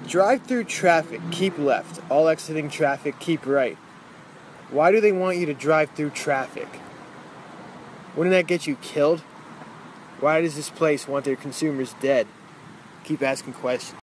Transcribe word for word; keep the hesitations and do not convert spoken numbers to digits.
Drive through traffic, keep left. All exiting traffic, keep right. Why do they want you to drive through traffic? Wouldn't that get you killed? Why does this place want their consumers dead? Keep asking questions.